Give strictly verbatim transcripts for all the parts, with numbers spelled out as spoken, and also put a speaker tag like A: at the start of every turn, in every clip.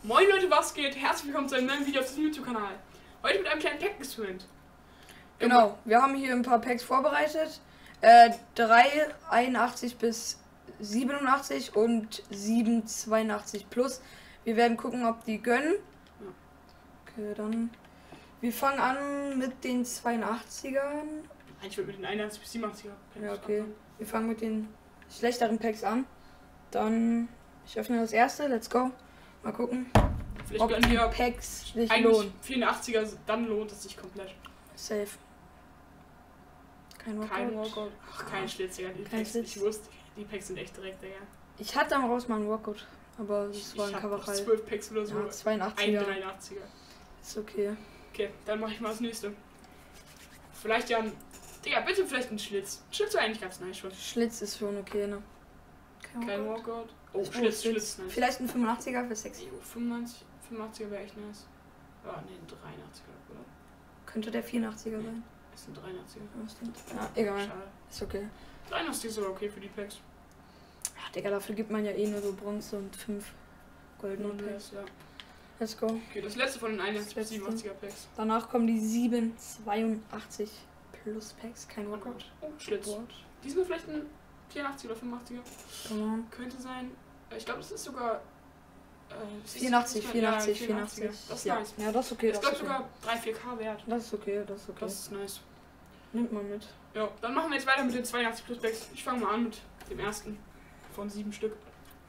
A: Moin Leute, was geht? Herzlich willkommen zu einem neuen Video auf diesem YouTube-Kanal. Heute mit einem kleinen Pack-Experiment.
B: Genau, wir haben hier ein paar Packs vorbereitet. Äh, drei einundachtzig bis siebenundachtzig und sieben zweiundachtzig plus. Wir werden gucken, ob die gönnen. Okay, dann. Wir fangen an mit den zweiundachtzigern.
A: Ich würde mit den einundachtzig bis siebenundachtzig.
B: Ja, okay. Wir fangen mit den schlechteren Packs an. Dann. Ich öffne das erste, let's go. Mal gucken,
A: Vielleicht
B: ob
A: gönnen
B: die
A: wir
B: Packs sich
A: eigentlich
B: lohnen.
A: vierundachtziger, dann lohnt es sich komplett.
B: Safe. Kein Walkout.
A: Kein Walkout. Ach, kein Schlitz, Digga. Die
B: Kein
A: Packs,
B: Schlitz.
A: ich wusste, die Packs sind echt direkt, Digga.
B: Ich hatte am raus mal einen Walkout, aber das
A: Ich,
B: war
A: ich
B: ein
A: hab noch
B: Coverfall.
A: zwölf Packs oder so.
B: Ja,
A: Ein
B: zweiundachtziger.
A: dreiundachtziger.
B: Ist okay.
A: Okay, dann mache ich mal das nächste. Vielleicht ja ein. Digga, bitte vielleicht ein Schlitz. Schlitz wäre eigentlich ganz nice schon.
B: Schlitz ist schon okay, ne?
A: Kein Walkout. Oh,
B: Oh,
A: Schlitz, Schlitz, nice.
B: Vielleicht ein fünfundachtziger für sexy.
A: Jo, fünfundneunzig, fünfundachtziger wäre echt nice. Ah, ne, ein dreiundachtziger, oder?
B: Könnte der vierundachtziger sein.
A: Ist ein dreiundachtziger.
B: Ja, stimmt. Ja, egal.
A: Schade.
B: Ist okay.
A: dreiundachtzig ist aber okay für die Packs.
B: Ja, Digga, dafür gibt man ja eh nur so Bronze und fünf goldene Packs.
A: Ja.
B: Let's go.
A: Okay, das letzte von den einundachtzig bis
B: letzte.
A: siebenundachtziger Packs.
B: Danach kommen die sieben zweiundachtzig plus Packs. Kein Walkout.
A: Oh, Schlitz.
B: Board.
A: Diesmal vielleicht ein vierundachtziger oder fünfundachtziger.
B: Genau.
A: Könnte sein. Ich glaube, das ist sogar. Äh, das ist-
B: vierundachtzig,
A: ja,
B: vierundachtzig,
A: vierundachtziger.
B: vierundachtzig.
A: Das ist
B: ja.
A: nice.
B: Ja, das ist okay.
A: Ich
B: Das
A: glaube
B: ist okay.
A: sogar drei, vier K wert.
B: Das ist okay, das ist okay.
A: Das ist nice.
B: Nimmt man mit.
A: Ja, dann machen wir jetzt weiter mit den zweiundachtzig plus Packs. Ich fange mal an mit dem ersten von sieben Stück.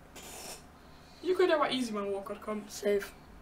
A: Hier könnte aber easy mal ein Walkout kommen.
B: Safe.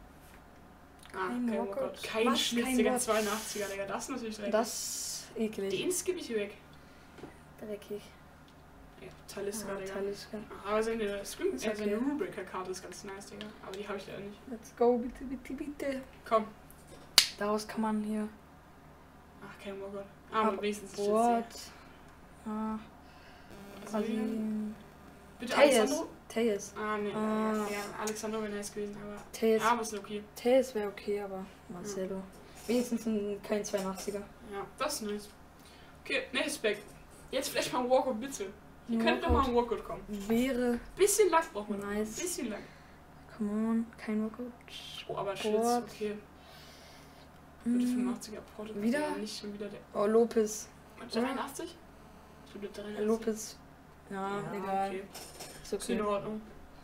A: Ah,
B: Kein
A: kein
B: Walkout.
A: Walkout. Kein
B: Was?
A: Schlitz,
B: Kein
A: Digga,
B: Walkout.
A: zweiundachtziger, Digga. Das ist natürlich dreckig.
B: Das ist eklig.
A: Den skippe ich weg.
B: Dreckig.
A: Ja, Taliska,
B: Ja,
A: Digga.
B: Taliska.
A: Aber seine Scrim,
B: Ist
A: äh,
B: okay.
A: seine Rulebreaker-Karte ist ganz nice, Digga. Aber die habe ich leider nicht.
B: Let's go, bitte, bitte, bitte.
A: Komm.
B: Daraus kann man hier.
A: Ach, kein Walkout. Ah, aber wenigstens ein Schlitz,
B: Board.
A: Digga.
B: Ah,
A: Also,
B: Praline.
A: bitte
B: Tejas.
A: Alexandro?
B: Tejas.
A: Ah, nee.
B: Ah.
A: Ja, Alexandro wäre nice gewesen, aber.
B: Tejas.
A: Ja, aber ist okay.
B: Tejas wäre okay, aber Marcelo. Wenigstens ein, kein zweiundachtziger.
A: Ja, das ist nice. Okay, nächstes Pack. Jetzt vielleicht mal ein Walkout, bitte. Hier
B: Ein
A: könnte doch mal
B: Walkout.
A: ein Walkout kommen.
B: Wäre.
A: Bisschen Lack braucht man.
B: Nice.
A: Bisschen Lack.
B: Come on, kein Walkout.
A: Oh, aber Schlitz,
B: Board.
A: okay. Bitte
B: Mm.
A: fünfundachtziger Porto.
B: Wieder?
A: Ja, nicht schon wieder der.
B: Oh, Lopez.
A: dreiundachtzig? Ich glaube, der dreiundachtzig.
B: Lopez. Ja,
A: Ja,
B: egal.
A: okay.
B: Ist
A: Ist in
B: okay.
A: Ordnung.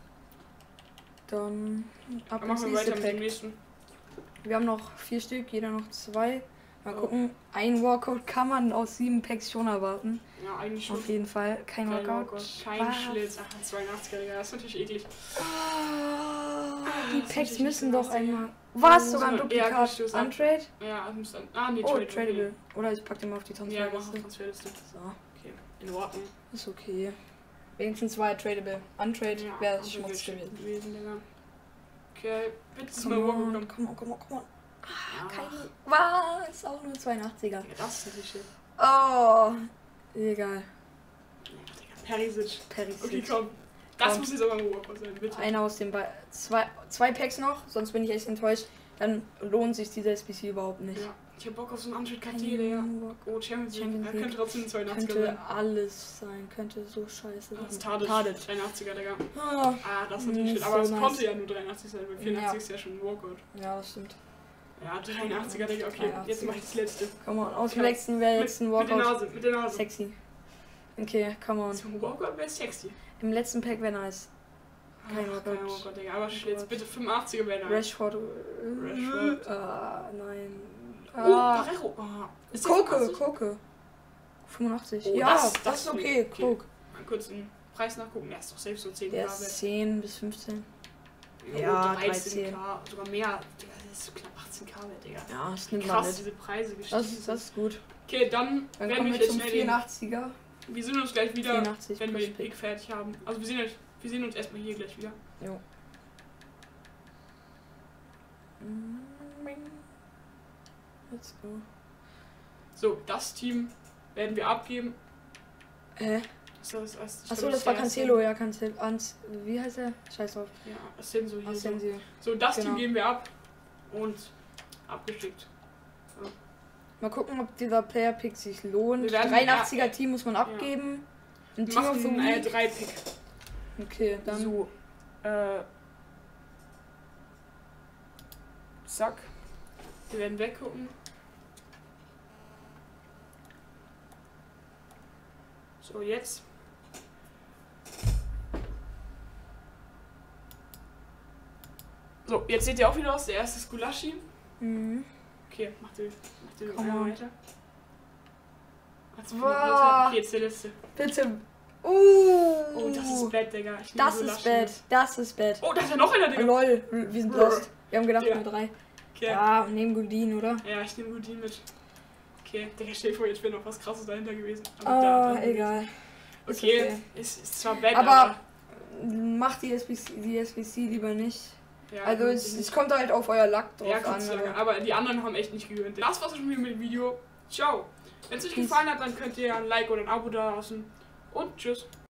B: Dann ab
A: Dann
B: ins
A: machen wir
B: nächste
A: weiter mit dem
B: Pack.
A: nächsten.
B: Wir haben noch vier Stück, jeder noch zwei. Mal
A: Oh.
B: gucken. Ein Walkout kann man aus sieben Packs schon erwarten.
A: Ja, eigentlich schon.
B: Auf jeden Fall. Kein,
A: Kein
B: Walkout.
A: Walkout. Kein
B: Was?
A: Schlitz. Ach, ein zweiundachtziger, Digga. Das ist natürlich eklig.
B: Ah,
A: das
B: die
A: ist
B: Packs
A: natürlich
B: müssen doch
A: krass, Digga.
B: einmal. Was?
A: Oh,
B: Sogar ein
A: so- ja,
B: Duplikat?
A: Anstoß ab.
B: Untrade?
A: Ja, das muss dann. Ah, nee,
B: Oh,
A: Trade.
B: tradable. Oder ich pack den mal auf die
A: Okay. Ja, mach
B: Transferliste.
A: auf Transferliste.
B: So,
A: Okay, in Ordnung.
B: ist okay. Wenigstens war er tradable. Untrade
A: Ja,
B: wäre
A: das
B: Schmutz
A: wäre
B: gewesen.
A: gewesen, Digga. Okay, bitte ist
B: Come
A: mal Walkout
B: on,
A: gekommen.
B: come on, come on, come on.
A: Ah,
B: Kein. Was? Auch nur zweiundachtziger.
A: Ja, das ist natürlich shit.
B: Oh. Egal.
A: Ja, Digga, Perisic.
B: Perisic.
A: Okay, komm. Das
B: Komm.
A: muss jetzt aber ein Walkout sein, bitte.
B: Einer aus den Be zwei, zwei Packs noch, sonst bin ich echt enttäuscht. Dann lohnt sich dieser S B C überhaupt nicht.
A: Ja, ich hab Bock auf so einen Untrade K
B: Kein
A: T, Digga.
B: Walkout.
A: Oh, Champions League.
B: Champions
A: Er
B: League.
A: könnte trotzdem ein zweiundachtziger
B: Könnte
A: sein.
B: alles sein, könnte so scheiße
A: Das ist
B: sein.
A: Tadic.
B: Tadic.
A: dreiundachtziger, Digga.
B: Ah,
A: Ah, das ist natürlich
B: Nicht
A: shit. Aber
B: so
A: es
B: nice.
A: konnte ja nur dreiundachtzig sein, weil vierundachtzig ist ja schon ein Walkout.
B: ja, das stimmt.
A: Ja, dreiundachtziger, Digga. Okay,
B: dreiundachtziger.
A: jetzt mach ich das letzte.
B: Come on, aus dem
A: Ja.
B: letzten wäre
A: Mit,
B: jetzt ein
A: mit der
B: Walkout.
A: Nase, mit der Nase.
B: Sexy. Okay, come on.
A: So ein Walkout wäre sexy.
B: Im letzten Pack wäre nice. Kein
A: Ach,
B: Walkout.
A: Kein Walkout, Digga. Aber
B: Kein
A: jetzt
B: Walkout.
A: bitte fünfundachtziger wäre nice.
B: Rashford.
A: Rashford.
B: Ah, nein.
A: Oh,
B: Ah.
A: Barrero. Oh. Ist der
B: Koke,
A: fünfundachtzig?
B: Koke. fünfundachtzig.
A: Oh,
B: ja,
A: das-
B: das,
A: das
B: ist okay.
A: okay.
B: Coke.
A: Mal kurz den Preis nachgucken. Der ist doch safe so zehn K
B: Der
A: wert.
B: ist zehn bis fünfzehn.
A: Oh,
B: ja,
A: dreizehn K, sogar mehr. Digga, das ist so knapp achtzehn K wert, Digga.
B: Ja, das nimmt man
A: Krass,
B: mit.
A: diese Preise
B: Das
A: gestiegen
B: ist, das ist gut.
A: Okay, dann,
B: Dann
A: werden
B: kommen
A: wir
B: wir
A: jetzt
B: zum
A: schnell den,
B: vierundachtziger.
A: wir sehen uns gleich wieder,
B: vierundachtzig
A: wenn wir
B: plus
A: den
B: Pick.
A: Pick fertig haben. Also wir sehen, euch- wir sehen uns erstmal hier gleich wieder.
B: Jo. Let's go.
A: So, das Team werden wir abgeben.
B: Hä?
A: Das ist das, ich
B: Achso,
A: glaub,
B: das war
A: ist
B: Cancelo, ja, Cancelo. Ans, wie heißt er? Scheiß drauf.
A: Ja, Asensio hier. So.
B: Asensio.
A: so, das
B: Genau.
A: Team geben wir ab und abgeschickt.
B: Mal gucken, ob dieser Player-Pick sich lohnt.
A: Wir werden-
B: dreiundachtziger
A: ja,
B: Team muss man abgeben. Ein
A: Wir
B: Team of the
A: machen äh,
B: Week.
A: drei Pick.
B: Okay, dann.
A: So, äh, Zack. Wir werden weggucken. So, jetzt. So, jetzt seht ihr auch wieder aus. Der erste ist Gulaschi.
B: Mhm.
A: Okay, mach den, mach den
B: Come
A: einmal
B: on.
A: weiter. Also,
B: Wow.
A: okay, jetzt der letzte.
B: Bitte. Uh.
A: Oh, das ist bad, Digga. Ich liebe
B: Das ist
A: Gulaschi.
B: bad. Das ist bad.
A: Oh, da ist ja noch einer,
B: Oh,
A: Digga.
B: lol, wir sind lost. Wir haben gedacht
A: Ja.
B: nur drei.
A: Okay.
B: Ja, nehmen Godin, oder?
A: Ja, ich nehme Godin mit. Okay, Digga, stell dir vor, jetzt wäre noch was krasses dahinter gewesen.
B: Oh,
A: da dran
B: egal.
A: gewesen.
B: Ist
A: Okay,
B: okay.
A: Ist, ist zwar bad,
B: Aber
A: aber.
B: Macht die S B C, die S B C lieber nicht.
A: Ja,
B: Also
A: gut,
B: es,
A: nicht.
B: es kommt halt auf euer Lack drauf
A: Ja,
B: an.
A: kannst du sagen.
B: Aber
A: Aber die anderen haben echt nicht gegönnt. Das war's schon wieder mit dem Video. Ciao. Wenn es euch
B: Peace.
A: gefallen hat, dann könnt ihr ein Like oder ein Abo da lassen. Und tschüss.